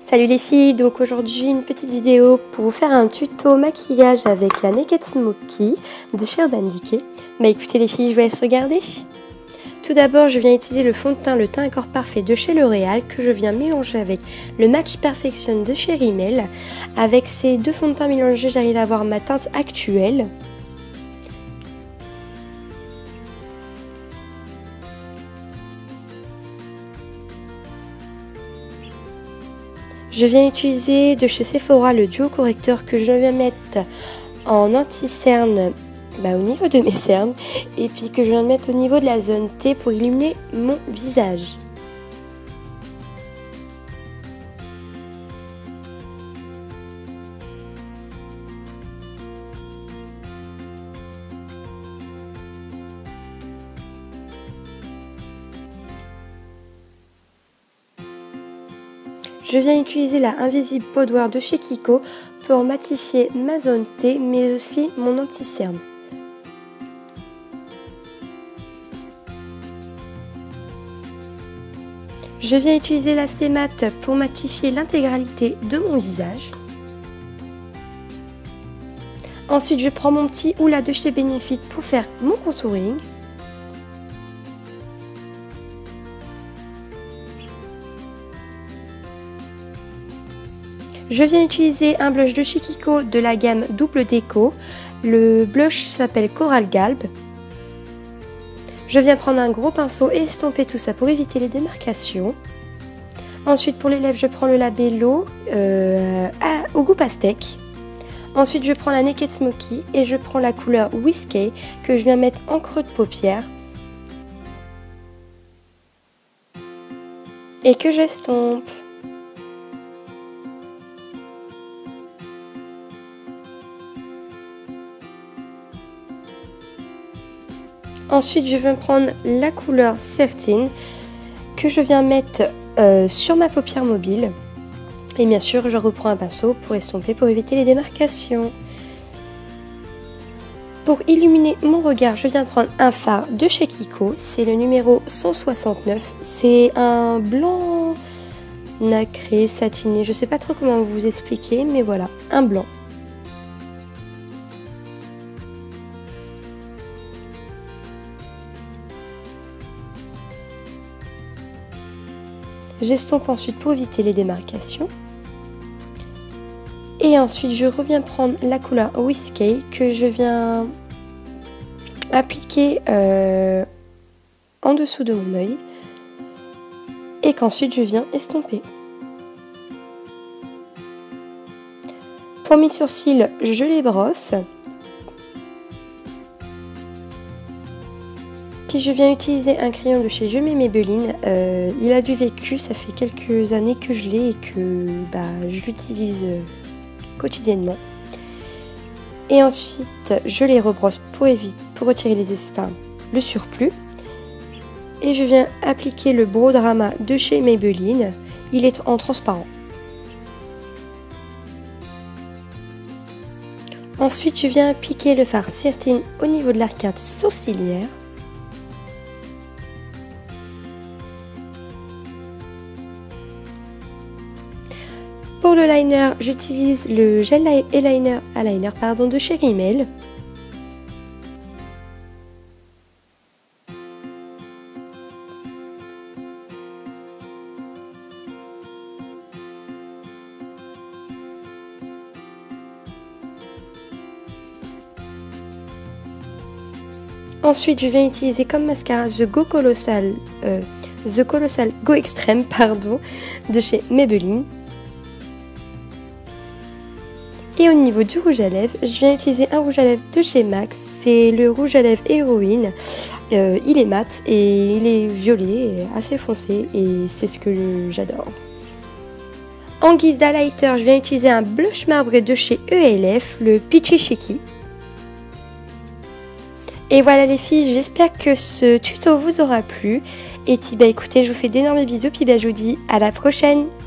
Salut les filles, donc aujourd'hui une petite vidéo pour vous faire un tuto maquillage avec la Naked Smoky de chez Urban Decay. Bah écoutez les filles, je vous laisse regarder. Tout d'abord je viens utiliser le fond de teint, le teint Accord Parfait de chez L'Oréal que je viens mélanger avec le Match Perfection de chez Rimmel. Avec ces deux fonds de teint mélangés, j'arrive à avoir ma teinte actuelle. Je viens utiliser de chez Sephora le duo correcteur que je viens mettre en anti-cerne au niveau de mes cernes et puis que je viens de mettre au niveau de la zone T pour illuminer mon visage. Je viens utiliser la Invisible Powder de chez Kiko pour matifier ma zone T mais aussi mon anti-cerne. Je viens utiliser la Stay Matte pour matifier l'intégralité de mon visage. Ensuite je prends mon petit Hoola de chez Benefit pour faire mon contouring. Je viens utiliser un blush de chez Kiko de la gamme Double Déco. Le blush s'appelle Coral Galb. Je viens prendre un gros pinceau et estomper tout ça pour éviter les démarcations. Ensuite pour les lèvres je prends le Labello au goût pastèque. Ensuite je prends la Naked Smoky et je prends la couleur Whiskey que je viens mettre en creux de paupière. Et que j'estompe. Ensuite, je viens prendre la couleur 13 que je viens mettre sur ma paupière mobile. Et bien sûr, je reprends un pinceau pour estomper pour éviter les démarcations. Pour illuminer mon regard, je viens prendre un fard de chez Kiko. C'est le numéro 169. C'est un blanc nacré, satiné. Je ne sais pas trop comment vous expliquer, mais voilà, un blanc. J'estompe ensuite pour éviter les démarcations. Et ensuite je reviens prendre la couleur Whiskey que je viens appliquer en dessous de mon œil. Et qu'ensuite je viens estomper. Pour mes sourcils, je les brosse. Puis je viens utiliser un crayon de chez Je mets Maybelline. Il a du vécu, ça fait quelques années que je l'ai et que je l'utilise quotidiennement. Et ensuite je les rebrosse pour retirer le surplus. Et je viens appliquer le Brow Drama de chez Maybelline. Il est en transparent. Ensuite je viens appliquer le fard 13 au niveau de l'arcade sourcilière. Pour le liner, j'utilise le gel eyeliner de chez Rimmel. Ensuite, je viens utiliser comme mascara The Colossal Go Extreme de chez Maybelline. Et au niveau du rouge à lèvres, je viens utiliser un rouge à lèvres de chez MAC. C'est le rouge à lèvres Héroïne. Il est mat et il est violet, assez foncé et c'est ce que j'adore. En guise d'highlighter, je viens utiliser un blush marbré de chez ELF, le Peachy Chicky. Et voilà les filles, j'espère que ce tuto vous aura plu. Et puis écoutez, je vous fais d'énormes bisous, puis je vous dis à la prochaine.